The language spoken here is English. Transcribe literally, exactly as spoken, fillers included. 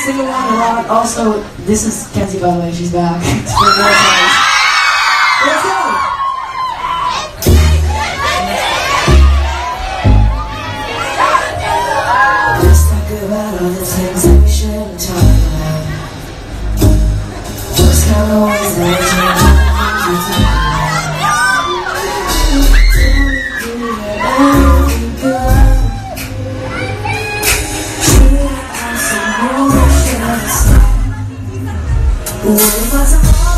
sing along a lot. Also, this is Kenzie, by the way. She's back. It's for more times. Let's go. Let's talk about all the things that we shouldn't talk about. Those kind of ones that we shouldn't talk about. What if I